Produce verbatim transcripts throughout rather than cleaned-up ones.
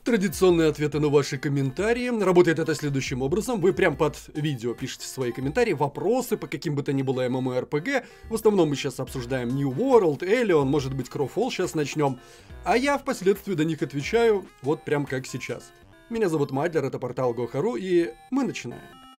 Традиционные ответы на ваши комментарии. Работает это следующим образом. Вы прям под видео пишите свои комментарии, вопросы по каким бы то ни было MMORPG. В основном мы сейчас обсуждаем New World, Элеон, может быть Crowfall сейчас начнем. А я впоследствии на них отвечаю, вот прям как сейчас. Меня зовут Мадлер, это портал Go.ru, и мы начинаем.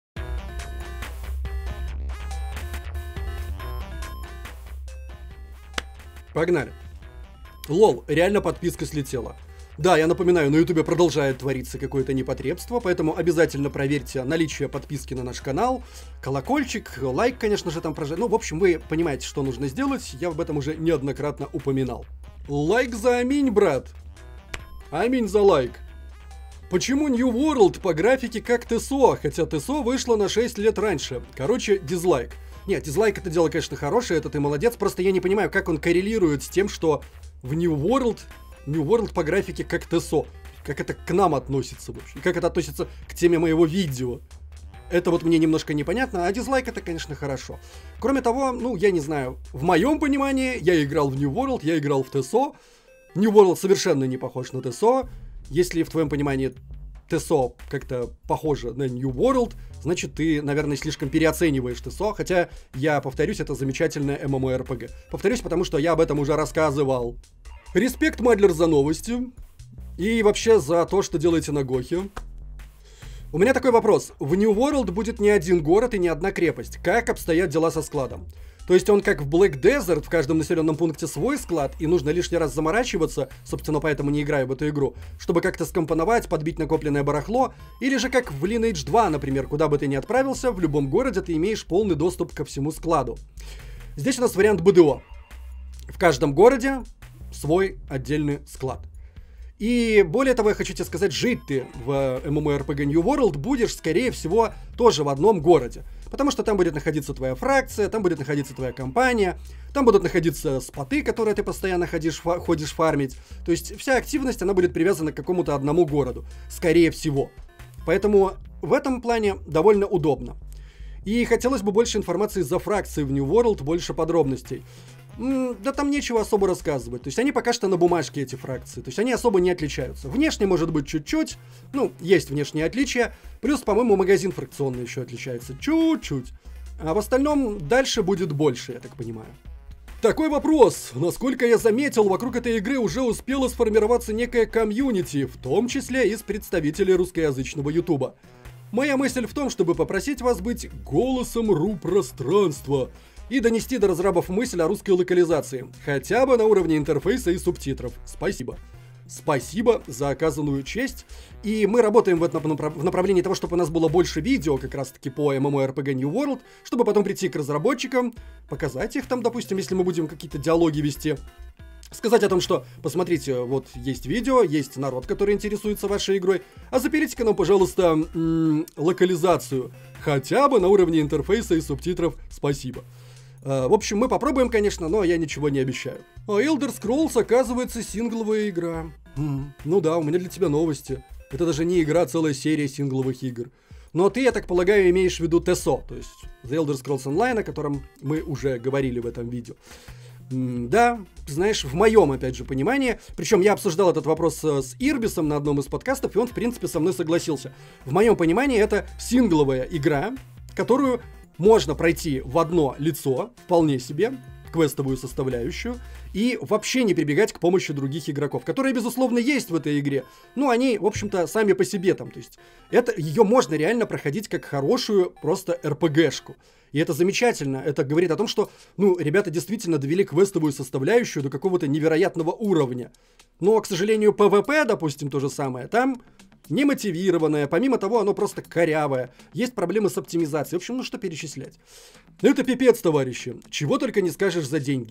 Погнали. Лол, реально подписка слетела. Да, я напоминаю, на ютубе продолжает твориться какое-то непотребство, поэтому обязательно проверьте наличие подписки на наш канал, колокольчик, лайк, конечно же, там прожать. Ну, в общем, вы понимаете, что нужно сделать, я об этом уже неоднократно упоминал. Лайк за аминь, брат. Аминь за лайк. Почему New World по графике как ТСО, хотя ТСО вышло на шесть лет раньше? Короче, дизлайк. Нет, дизлайк это дело, конечно, хорошее, это ты молодец, просто я не понимаю, как он коррелирует с тем, что в New World... New World по графике как ТСО. Как это к нам относится вообще? Как это относится к теме моего видео? Это вот мне немножко непонятно, а дизлайк это, конечно, хорошо. Кроме того, ну, я не знаю, в моем понимании, я играл в New World, я играл в ТСО. New World совершенно не похож на ТСО. Если в твоем понимании ТСО как-то похоже на New World, значит, ты, наверное, слишком переоцениваешь ТСО, хотя, я повторюсь, это замечательная MMORPG. Повторюсь, потому что я об этом уже рассказывал. Респект, Мадлер, за новости. И вообще за то, что делаете на Гохе. У меня такой вопрос. В New World будет не один город и не одна крепость. Как обстоят дела со складом? То есть он как в Black Desert, в каждом населенном пункте свой склад, и нужно лишний раз заморачиваться, собственно, поэтому не играю в эту игру, чтобы как-то скомпоновать, подбить накопленное барахло, или же как в Lineage два, например, куда бы ты ни отправился, в любом городе ты имеешь полный доступ ко всему складу. Здесь у нас вариант БДО. В каждом городе свой отдельный склад. И более того, я хочу тебе сказать, жить ты в MMORPG New World будешь, скорее всего, тоже в одном городе. Потому что там будет находиться твоя фракция, там будет находиться твоя компания, там будут находиться споты, которые ты постоянно ходишь, фа ходишь фармить. То есть вся активность, она будет привязана к какому-то одному городу, скорее всего. Поэтому в этом плане довольно удобно. И хотелось бы больше информации за фракции в New World, больше подробностей. Да там нечего особо рассказывать. То есть они пока что на бумажке, эти фракции. То есть они особо не отличаются. Внешне может быть чуть-чуть. Ну, есть внешние отличия. Плюс, по-моему, магазин фракционный еще отличается. Чуть-чуть. А в остальном дальше будет больше, я так понимаю. Такой вопрос. Насколько я заметил, вокруг этой игры уже успело сформироваться некое комьюнити, в том числе из представителей русскоязычного ютуба. Моя мысль в том, чтобы попросить вас быть голосом ру-пространства и донести до разрабов мысль о русской локализации, хотя бы на уровне интерфейса и субтитров. Спасибо. Спасибо за оказанную честь. И мы работаем в, этом, в направлении того, чтобы у нас было больше видео как раз-таки по MMORPG New World, чтобы потом прийти к разработчикам, показать их там, допустим, если мы будем какие-то диалоги вести. Сказать о том, что, посмотрите, вот есть видео, есть народ, который интересуется вашей игрой, а запилите-ка нам, пожалуйста, м-м, локализацию, хотя бы на уровне интерфейса и субтитров. Спасибо. В общем, мы попробуем, конечно, но я ничего не обещаю. А Elder Scrolls, оказывается, сингловая игра. М-м, ну да, у меня для тебя новости. Это даже не игра, а целая серия сингловых игр. Но ты, я так полагаю, имеешь в виду ТСО, то есть The Elder Scrolls Online, о котором мы уже говорили в этом видео. М-м, да, знаешь, в моем, опять же, понимании, причем я обсуждал этот вопрос с Ирбисом на одном из подкастов, и он, в принципе, со мной согласился. В моем понимании, это сингловая игра, которую можно пройти в одно лицо, вполне себе, квестовую составляющую, и вообще не прибегать к помощи других игроков, которые, безусловно, есть в этой игре, но они, в общем-то, сами по себе там, то есть это, ее можно реально проходить как хорошую просто эр пэ гэ-шку. И это замечательно, это говорит о том, что, ну, ребята действительно довели квестовую составляющую до какого-то невероятного уровня. Но, к сожалению, пэ вэ пэ, допустим, то же самое, там немотивированное, помимо того, оно просто корявое. Есть проблемы с оптимизацией. В общем, ну что перечислять. Это пипец, товарищи. Чего только не скажешь за деньги.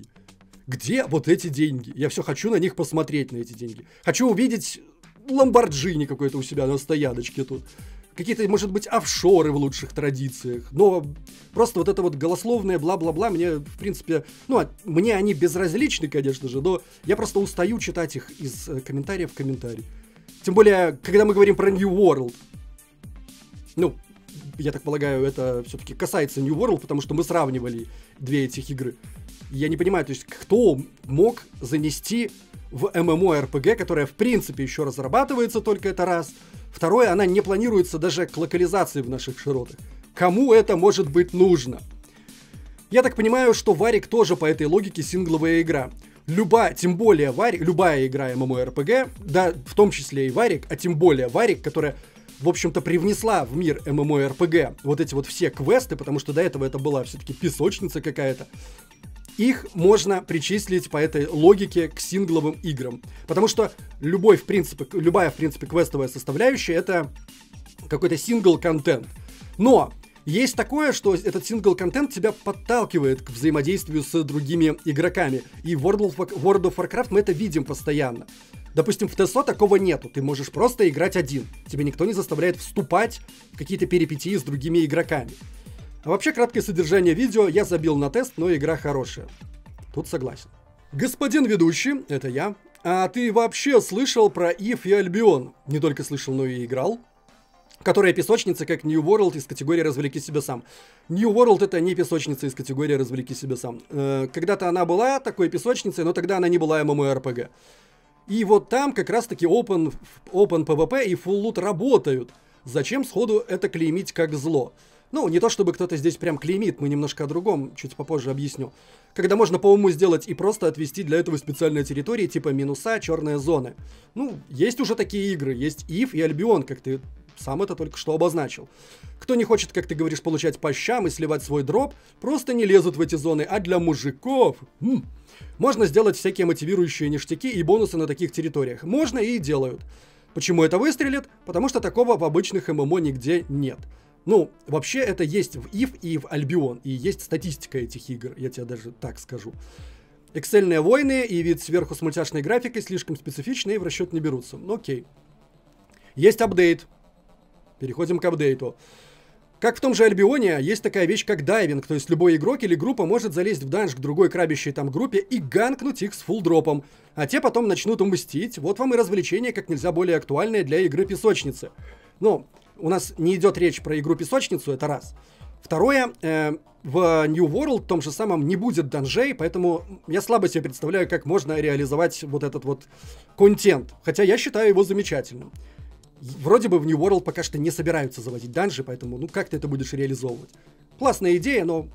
Где вот эти деньги? Я все хочу на них посмотреть, на эти деньги. Хочу увидеть Ламборджини какой-то у себя на стояночке тут. Какие-то, может быть, офшоры в лучших традициях. Но просто вот это вот голословное бла-бла-бла мне, в принципе, ну, мне они безразличны, конечно же, но я просто устаю читать их из комментария в комментарий. Тем более, когда мы говорим про New World, ну, я так полагаю, это все-таки касается New World, потому что мы сравнивали две этих игры. Я не понимаю, то есть, кто мог занести в MMORPG, которая в принципе еще разрабатывается, только это раз. Второе, она не планируется даже к локализации в наших широтах. Кому это может быть нужно? Я так понимаю, что Варик тоже по этой логике сингловая игра. Любая, тем более Варик, любая игра MMORPG, да, в том числе и Варик, а тем более Варик, которая, в общем-то, привнесла в мир MMORPG вот эти вот все квесты, потому что до этого это была все-таки песочница какая-то. Их можно причислить по этой логике к сингловым играм. Потому что любой, в принципе, любая, в принципе, квестовая составляющая — это какой-то сингл-контент. Но есть такое, что этот сингл-контент тебя подталкивает к взаимодействию с другими игроками. И в World of, World of Warcraft мы это видим постоянно. Допустим, в ТСО такого нету. Ты можешь просто играть один. Тебя никто не заставляет вступать в какие-то перипетии с другими игроками. А вообще, краткое содержание видео я забил на тест, но игра хорошая. Тут согласен. Господин ведущий, это я. А ты вообще слышал про Ив и Альбион? Не только слышал, но и играл. Которая песочница, как New World из категории «Развлеки себя сам». New World — это не песочница из категории «Развлеки себя сам». Э, когда-то она была такой песочницей, но тогда она не была MMORPG. И вот там как раз-таки Open, Open пи ви пи и Full Loot работают. Зачем сходу это клеймить как зло? Ну, не то чтобы кто-то здесь прям клеймит, мы немножко о другом, чуть попозже объясню. Когда можно по уму сделать и просто отвести для этого специальные территории, типа минуса, черные зоны. Ну, есть уже такие игры, есть Ив и Альбион, как ты сам это только что обозначил. Кто не хочет, как ты говоришь, получать по щам и сливать свой дроп, просто не лезут в эти зоны, а для мужиков... М-м, можно сделать всякие мотивирующие ништяки и бонусы на таких территориях. Можно и делают. Почему это выстрелит? Потому что такого в обычных ММО нигде нет. Ну, вообще это есть в Ив и в Альбион, и есть статистика этих игр, я тебе даже так скажу. Эксельные войны и вид сверху с мультяшной графикой слишком специфичные и в расчет не берутся. Ну, окей. Есть апдейт. Переходим к апдейту. Как в том же Альбионе, есть такая вещь, как дайвинг, то есть любой игрок или группа может залезть в данж к другой крабящей там группе и ганкнуть их с фулл-дропом, а те потом начнут мстить. Вот вам и развлечение как нельзя более актуальное для игры песочницы. Ну, у нас не идет речь про игру-песочницу, это раз. Второе, э, в New World в том же самом не будет данжей, поэтому я слабо себе представляю, как можно реализовать вот этот вот контент. Хотя я считаю его замечательным. Вроде бы в New World пока что не собираются заводить данжи, поэтому ну как ты это будешь реализовывать? Классная идея, но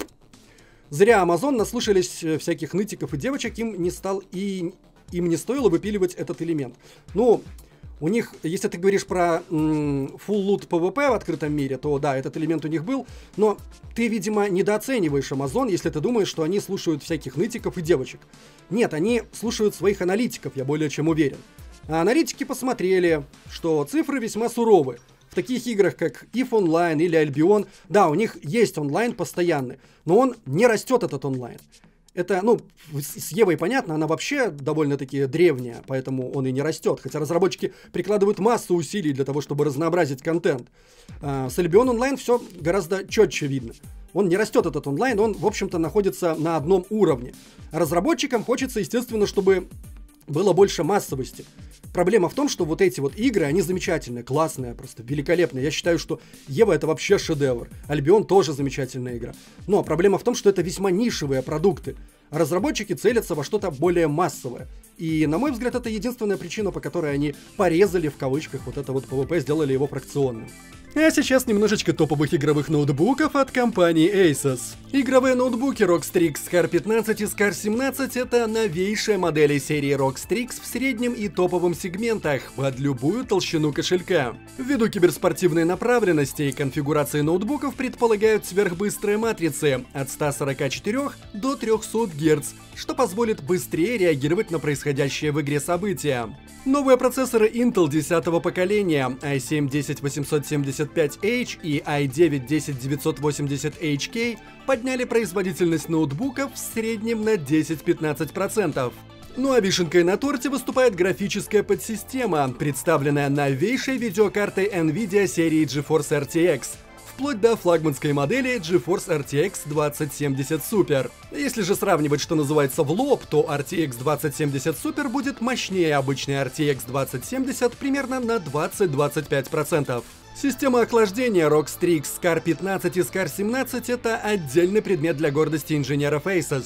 зря Amazon наслушались всяких нытиков и девочек, им не стал и им не стоило выпиливать этот элемент. Ну, у них, если ты говоришь про м, full loot пи ви пи в открытом мире, то да, этот элемент у них был, но ты, видимо, недооцениваешь Amazon, если ты думаешь, что они слушают всяких нытиков и девочек. Нет, они слушают своих аналитиков, я более чем уверен. А аналитики посмотрели, что цифры весьма суровы. В таких играх, как Ив Online или Альбион, да, у них есть онлайн постоянный, но он не растет, этот онлайн. Это, ну, с Евой понятно, она вообще довольно-таки древняя, поэтому он и не растет. Хотя разработчики прикладывают массу усилий для того, чтобы разнообразить контент. А с Альбион Онлайн все гораздо четче видно. Он не растет, этот онлайн, он, в общем-то, находится на одном уровне. А разработчикам хочется, естественно, чтобы было больше массовости. Проблема в том, что вот эти вот игры, они замечательные, классные, просто великолепные. Я считаю, что Ева — это вообще шедевр. Альбион тоже замечательная игра. Но проблема в том, что это весьма нишевые продукты. А разработчики целятся во что-то более массовое. И, на мой взгляд, это единственная причина, по которой они порезали, в кавычках, вот это вот пи ви пи, сделали его фракционным. А сейчас немножечко топовых игровых ноутбуков от компании Asus. Игровые ноутбуки эр о икс Strix Скар пятнадцать и Скар семнадцать — это новейшие модели серии эр о икс Strix в среднем и топовом сегментах под любую толщину кошелька. Ввиду киберспортивной направленности и конфигурации ноутбуков предполагают сверхбыстрые матрицы от ста сорока четырёх до трёхсот герц, что позволит быстрее реагировать на происходящее в игре события. Новые процессоры Intel десятого поколения ай семь десять восемьсот семьдесят пять эйч и ай девять десять девятьсот восемьдесят эйч кей подняли производительность ноутбуков в среднем на десять-пятнадцать процентов. Ну а вишенкой на торте выступает графическая подсистема, представленная новейшей видеокартой NVIDIA серии GeForce эр ти экс, вплоть до флагманской модели GeForce эр ти экс двадцать семьдесят Super. Если же сравнивать, что называется, в лоб, то эр ти экс двадцать семьдесят Super будет мощнее обычной эр ти экс двадцать семьдесят примерно на двадцать-двадцать пять процентов. Система охлаждения эр о икс Strix Скар пятнадцать и Скар семнадцать — это отдельный предмет для гордости инженеров Asus.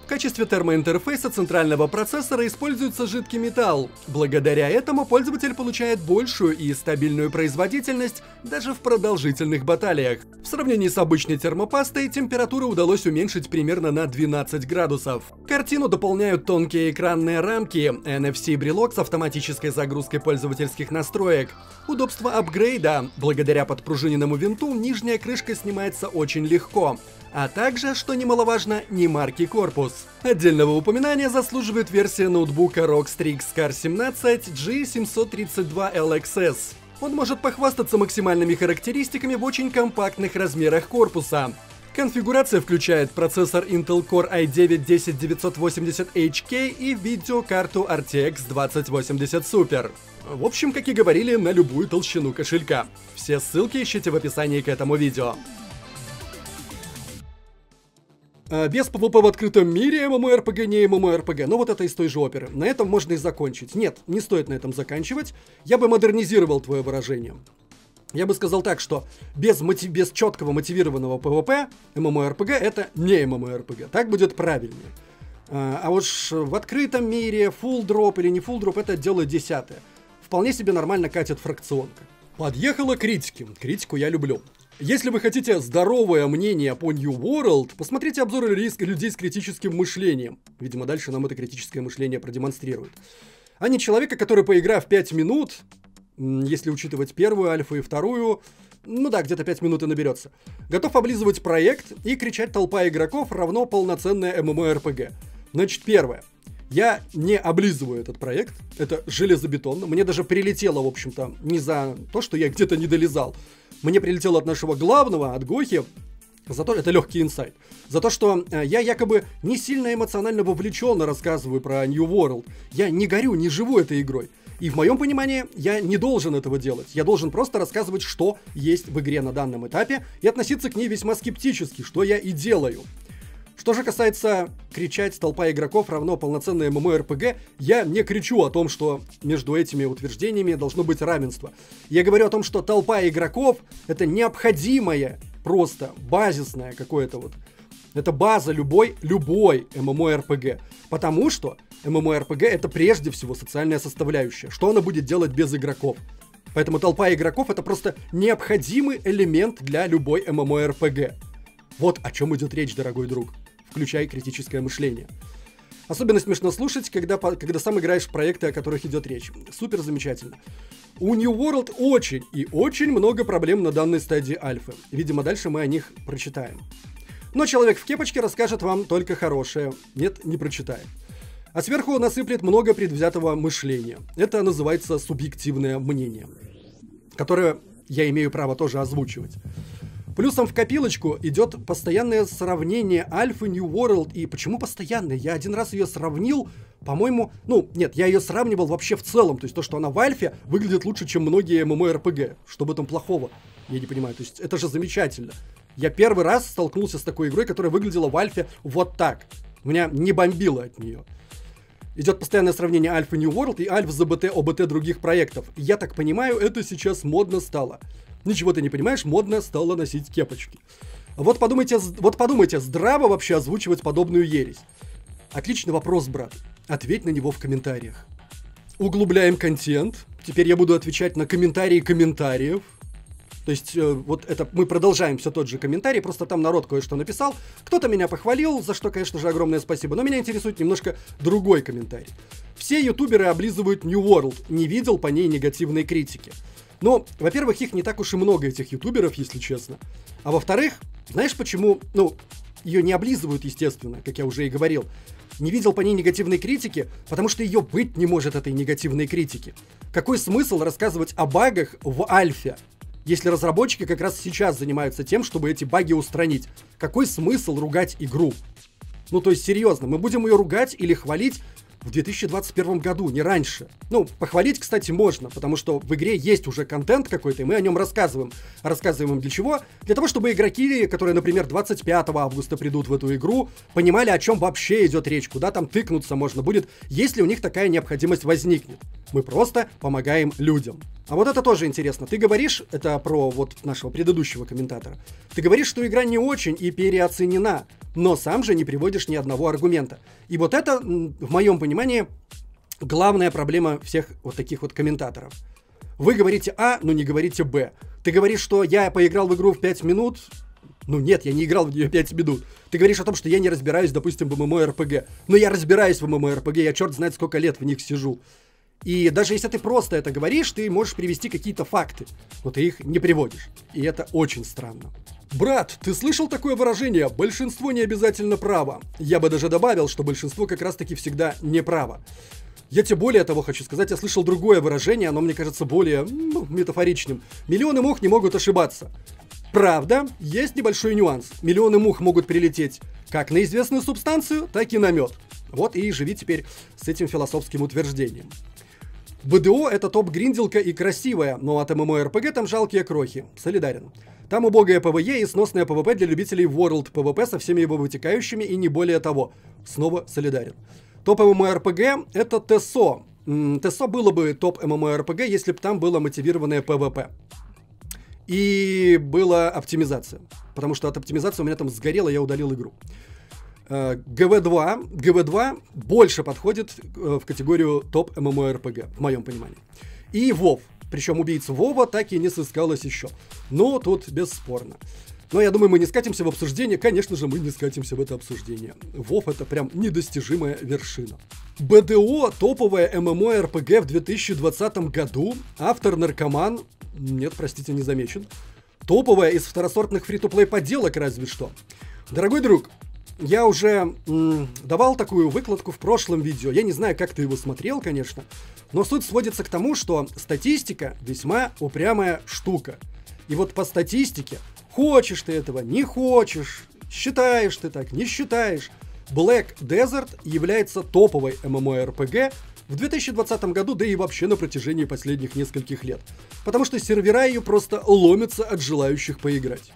В качестве термоинтерфейса центрального процессора используется жидкий металл. Благодаря этому пользователь получает большую и стабильную производительность даже в продолжительных баталиях. В сравнении с обычной термопастой температуру удалось уменьшить примерно на двенадцать градусов. Картину дополняют тонкие экранные рамки, эн эф си-брелок с автоматической загрузкой пользовательских настроек. Удобство апгрейда. Благодаря подпружиненному винту нижняя крышка снимается очень легко. А также, что немаловажно, немаркий корпус. Отдельного упоминания заслуживает версия ноутбука эр о икс Strix Car семнадцать джи семьсот тридцать два эл икс эс. Он может похвастаться максимальными характеристиками в очень компактных размерах корпуса. Конфигурация включает процессор Intel Core ай девять десять девятьсот восемьдесят эйч кей и видеокарту ар ти экс двадцать восемьдесят Super. В общем, как и говорили, на любую толщину кошелька. Все ссылки ищите в описании к этому видео. Без пэ вэ пэ в открытом мире, MMORPG, не MMORPG, но вот это из той же оперы. На этом можно и закончить. Нет, не стоит на этом заканчивать. Я бы модернизировал твое выражение. Я бы сказал так, что без, мотив... без четкого мотивированного пэ вэ пэ MMORPG это не MMORPG. Так будет правильнее. А, а уж в открытом мире full drop или не full drop это дело десятое. Вполне себе нормально катит фракционка. Подъехала критики. Критику я люблю. Если вы хотите здоровое мнение по New World, посмотрите обзоры людей с критическим мышлением. Видимо, дальше нам это критическое мышление продемонстрирует. А не человека, который, поиграв пять минут, если учитывать первую альфу и вторую, ну да, где-то пять минут и наберется, готов облизывать проект и кричать толпа игроков равно полноценная MMORPG. Значит, первое. Я не облизываю этот проект, это железобетонно. Мне даже прилетело, в общем-то, не за то, что я где-то не долезал. Мне прилетело от нашего главного, от Гохи, за то, это легкий инсайт, за то, что э, я якобы не сильно эмоционально вовлеченно рассказываю про New World. Я не горю, не живу этой игрой. И в моем понимании я не должен этого делать. Я должен просто рассказывать, что есть в игре на данном этапе, и относиться к ней весьма скептически, что я и делаю. Что же касается кричать толпа игроков равно полноценная MMORPG, я не кричу о том, что между этими утверждениями должно быть равенство. Я говорю о том, что толпа игроков это необходимое, просто базисное какое-то вот. Это база любой, любой MMORPG. Потому что MMORPG это прежде всего социальная составляющая. Что она будет делать без игроков? Поэтому толпа игроков это просто необходимый элемент для любой MMORPG. Вот о чем идет речь, дорогой друг. Включай критическое мышление. Особенно смешно слушать, когда, когда сам играешь в проекты, о которых идет речь. Супер замечательно. У New World очень и очень много проблем на данной стадии альфы. Видимо, дальше мы о них прочитаем. Но человек в кепочке расскажет вам только хорошее. Нет, не прочитает. А сверху насыплет много предвзятого мышления. Это называется субъективное мнение, которое я имею право тоже озвучивать. Плюсом в копилочку идет постоянное сравнение альфы New World. И почему постоянное? Я один раз ее сравнил, по-моему... Ну, нет, я ее сравнивал вообще в целом. То есть то, что она в альфе, выглядит лучше, чем многие MMORPG. Что в этом плохого? Я не понимаю. То есть это же замечательно. Я первый раз столкнулся с такой игрой, которая выглядела в альфе вот так. Меня не бомбило от нее. Идет постоянное сравнение альфы New World и альф зэ бэ тэ, о бэ тэ других проектов. Я так понимаю, это сейчас модно стало. Ничего ты не понимаешь, модно стало носить кепочки. Вот подумайте, вот подумайте, здраво вообще озвучивать подобную ересь? Отличный вопрос, брат. Ответь на него в комментариях. Углубляем контент. Теперь я буду отвечать на комментарии комментариев. То есть, э, вот это мы продолжаем все тот же комментарий, просто там народ кое-что написал. Кто-то меня похвалил, за что, конечно же, огромное спасибо. Но меня интересует немножко другой комментарий. Все ютуберы облизывают New World. Не видел по ней негативной критики. Ну, во-первых, их не так уж и много, этих ютуберов, если честно. А во-вторых, знаешь почему, ну, ее не облизывают, естественно, как я уже и говорил. Не видел по ней негативной критики, потому что ее быть не может, этой негативной критики. Какой смысл рассказывать о багах в альфе, если разработчики как раз сейчас занимаются тем, чтобы эти баги устранить? Какой смысл ругать игру? Ну, то есть, серьезно, мы будем ее ругать или хвалить в две тысячи двадцать первом году, не раньше. Ну, похвалить, кстати, можно, потому что в игре есть уже контент какой-то, и мы о нем рассказываем. Рассказываем для чего? Для того, чтобы игроки, которые, например, двадцать пятого августа придут в эту игру, понимали, о чем вообще идет речь, куда там тыкнуться можно будет, если у них такая необходимость возникнет. Мы просто помогаем людям. А вот это тоже интересно. Ты говоришь, это про вот нашего предыдущего комментатора, ты говоришь, что игра не очень и переоценена, но сам же не приводишь ни одного аргумента. И вот это, в моем понимании, главная проблема всех вот таких вот комментаторов. Вы говорите А, но не говорите Б. Ты говоришь, что я поиграл в игру в пять минут. Ну нет, я не играл в нее пять минут. Ты говоришь о том, что я не разбираюсь, допустим, в ММО-РПГ. Но я разбираюсь в ММО-РПГ, я черт знает сколько лет в них сижу. И даже если ты просто это говоришь, ты можешь привести какие-то факты, но ты их не приводишь. И это очень странно. Брат, ты слышал такое выражение «большинство не обязательно право»? Я бы даже добавил, что большинство как раз-таки всегда не право. Я тебе более того хочу сказать, я слышал другое выражение, оно мне кажется более ну, метафоричным. Миллионы мух не могут ошибаться. Правда, есть небольшой нюанс. Миллионы мух могут прилететь как на известную субстанцию, так и на мед. Вот и живи теперь с этим философским утверждением. БДО — это топ-гринделка и красивая, но от ММО-РПГ там жалкие крохи. Солидарен. Там убогое ПВЕ и сносное ПВП для любителей World ПВП со всеми его вытекающими и не более того. Снова солидарен. Топ ММО-РПГ — это ТСО. ТСО было бы топ ММО-РПГ, если бы там было мотивированное ПВП. И была оптимизация. Потому что от оптимизации у меня там сгорело, я удалил игру. ГВ два, ГВ два больше подходит в категорию топ ММО-РПГ, в моем понимании. И WoW. Причем убийца Вова так и не сыскалось еще. Но тут бесспорно. Но я думаю, мы не скатимся в обсуждение. Конечно же, мы не скатимся в это обсуждение. WoW — это прям недостижимая вершина. БДО — топовая ММО-РПГ в две тысячи двадцатом году. Автор наркоман. Нет, простите, не замечен. Топовая из второсортных фри-то-плей подделок разве что. Дорогой друг, я уже м, давал такую выкладку в прошлом видео. Я не знаю, как ты его смотрел, конечно. Но суть сводится к тому, что статистика весьма упрямая штука. И вот по статистике, хочешь ты этого, не хочешь, считаешь ты так, не считаешь, Black Desert является топовой ММО-РПГ в две тысячи двадцатом году, да и вообще на протяжении последних нескольких лет. Потому что сервера ее просто ломятся от желающих поиграть.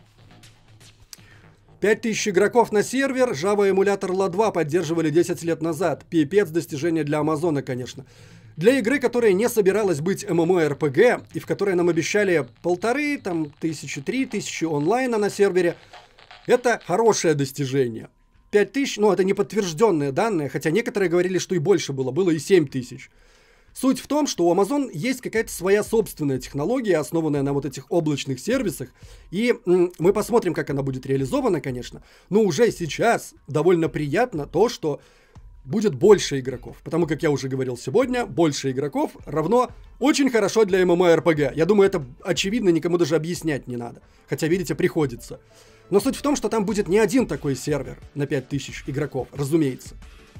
пять тысяч игроков на сервер, Java эмулятор эл эй два поддерживали десять лет назад. Пипец достижение для Амазона, конечно. Для игры, которая не собиралась быть ММО-РПГ, и в которой нам обещали полторы, там, тысячи, три тысячи онлайна на сервере, это хорошее достижение. пять тысяч, ну, это не подтвержденные данные, хотя некоторые говорили, что и больше было, было и семь тысяч. Суть в том, что у Amazon есть какая-то своя собственная технология, основанная на вот этих облачных сервисах, и м, мы посмотрим, как она будет реализована, конечно, но уже сейчас довольно приятно то, что будет больше игроков, потому как я уже говорил сегодня, больше игроков равно очень хорошо для ММО-РПГ. Я думаю, это очевидно, никому даже объяснять не надо, хотя, видите, приходится. Но суть в том, что там будет не один такой сервер на пять тысяч игроков, разумеется.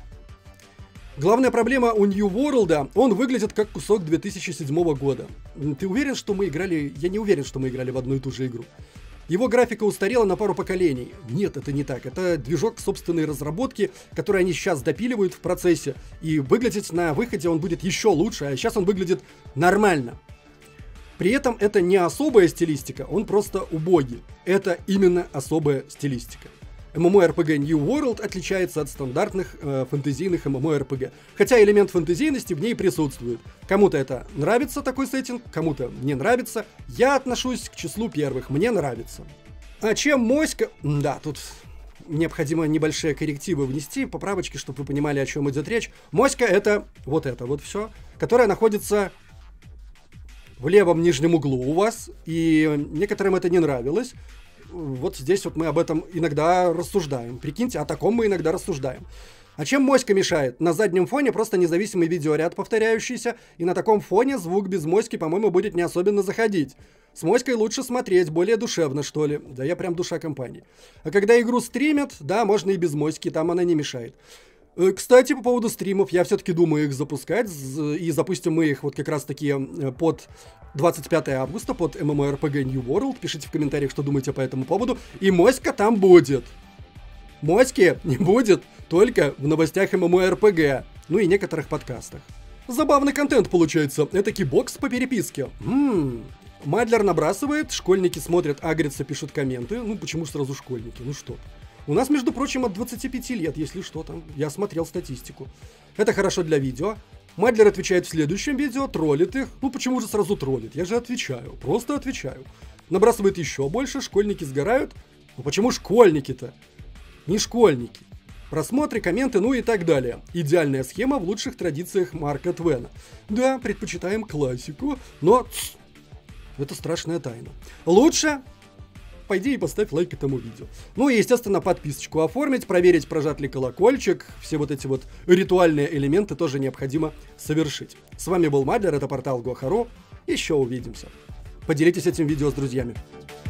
Главная проблема у New World, он выглядит как кусок две тысячи седьмого года. Ты уверен, что мы играли... Я не уверен, что мы играли в одну и ту же игру. Его графика устарела на пару поколений. Нет, это не так. Это движок собственной разработки, который они сейчас допиливают в процессе. И выглядеть на выходе он будет еще лучше, а сейчас он выглядит нормально. При этом это не особая стилистика, он просто убогий. Это именно особая стилистика. ММО-РПГ New World отличается от стандартных э, фэнтезийных ММО-РПГ. Хотя элемент фэнтезийности в ней присутствует. Кому-то это нравится, такой сеттинг, кому-то не нравится. Я отношусь к числу первых, мне нравится. А чем моська... Да, тут необходимо небольшие коррективы внести, поправочки, чтобы вы понимали, о чем идет речь. Моська — это вот это вот все, которое находится в левом нижнем углу у вас, и некоторым это не нравилось. Вот здесь вот мы об этом иногда рассуждаем. Прикиньте, о таком мы иногда рассуждаем. А чем моська мешает? На заднем фоне просто независимый видеоряд повторяющийся, и на таком фоне звук без моськи, по-моему, будет не особенно заходить. С моськой лучше смотреть, более душевно, что ли. Да я прям душа компании. А когда игру стримят, да, можно и без моськи, там она не мешает. Кстати, по поводу стримов, я все-таки думаю их запускать, и запустим мы их вот как раз-таки под двадцать пятое августа, под ММО-РПГ New World. Пишите в комментариях, что думаете по этому поводу. И моська там будет. Моськи не будет только в новостях ММО-РПГ, ну и некоторых подкастах. Забавный контент получается. Это бокс по переписке. Ммм. Мадлер набрасывает, школьники смотрят, агрятся, пишут комменты. Ну, почему сразу школьники? Ну что? У нас, между прочим, от двадцати пяти лет, если что, там, я смотрел статистику. Это хорошо для видео. Мадлер отвечает в следующем видео, троллит их. Ну почему же сразу троллит? Я же отвечаю, просто отвечаю. Набрасывает еще больше, школьники сгорают. Ну почему школьники-то? Не школьники. Просмотры, комменты, ну и так далее. Идеальная схема в лучших традициях Марка Твена. Да, предпочитаем классику, но тс, это страшная тайна. Лучше пойди и поставь лайк этому видео. Ну и, естественно, подписочку оформить, проверить, прожат ли колокольчик. Все вот эти вот ритуальные элементы тоже необходимо совершить. С вами был Мадлер, это портал Гохаро. Еще увидимся. Поделитесь этим видео с друзьями.